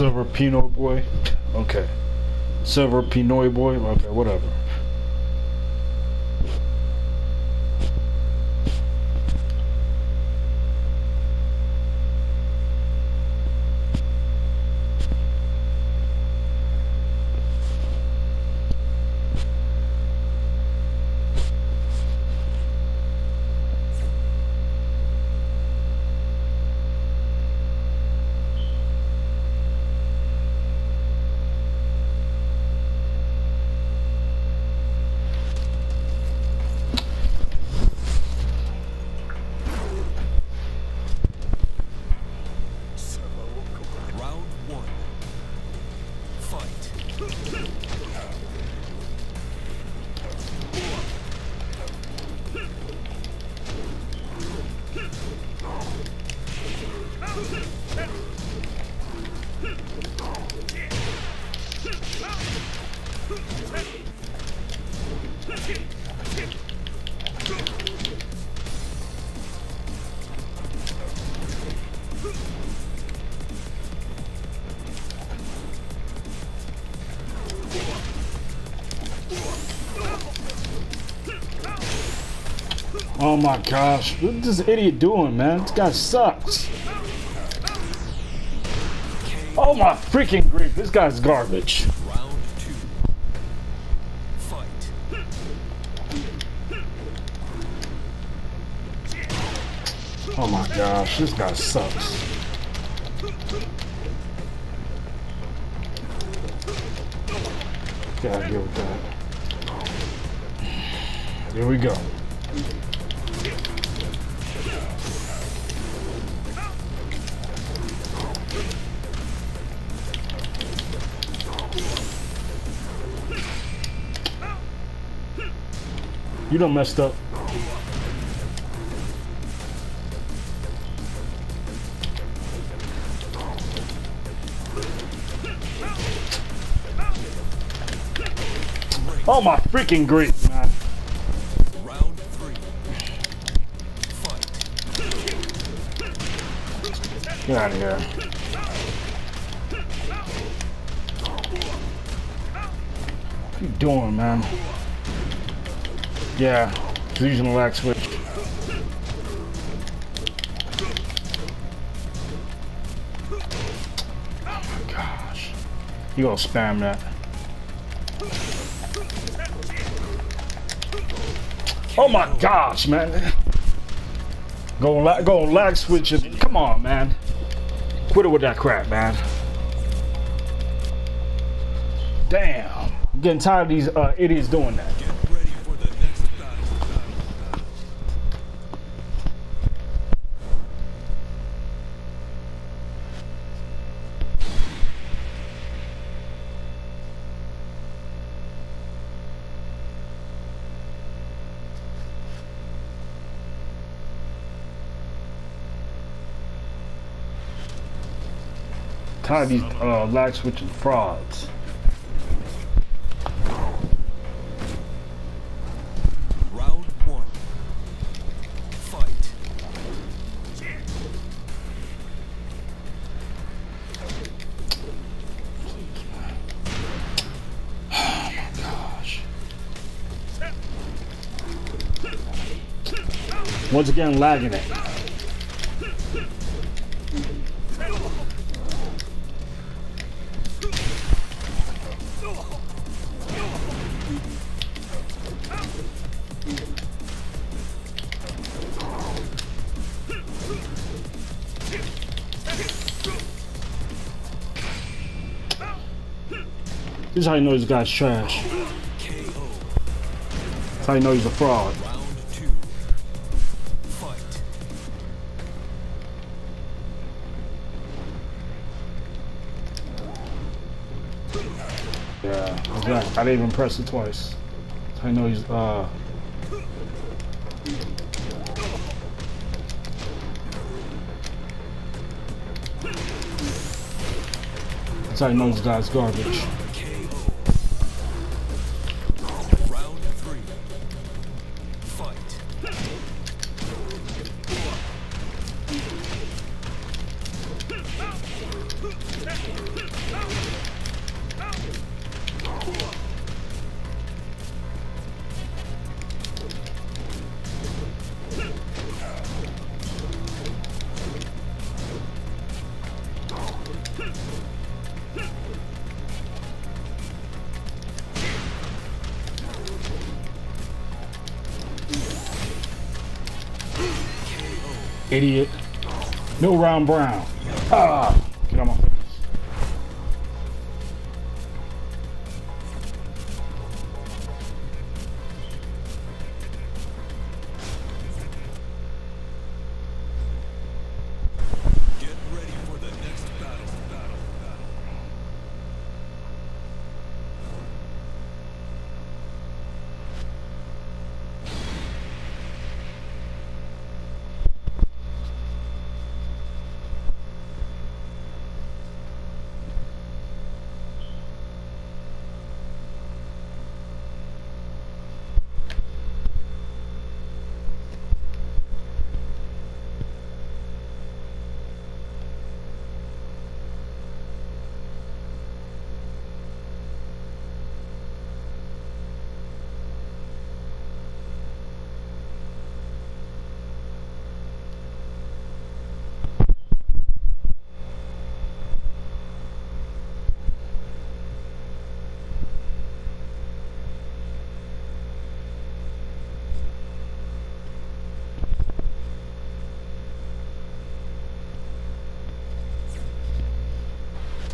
Silver Pinot boy. Okay. Silver Pinot boy. Okay, whatever. Oh my gosh, what is this idiot doing, man? This guy sucks. Oh my freaking grief, this guy's garbage. Round 2. Fight. Oh my gosh, this guy sucks. Gotta deal with that. Here we go. You done messed up. Oh my freaking grief, man. Round 3. Fight. Get out of here. What are you doing, man? Yeah, he's using the lag switch. Oh my gosh. You gonna spam that. Oh my gosh, man. Go lag switch it. Come on, man. Quit it with that crap, man. Damn. I'm getting tired of these idiots doing that. Get ready for the next battle. Tired of these lag switching frauds. Round 1. Fight. Gosh. Once again, lagging it. This is how you know this guy's trash. KO. That's how you know he's a fraud. Round 2. Fight. Yeah, exactly. I didn't even press it twice. That's how you know he's that's how you know this guy's garbage. Round 3. Fight. Idiot. No round brown. Ah, get on my face. Get ready for the next battle.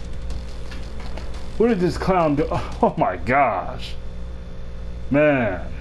What did this clown do? Oh my gosh. Man.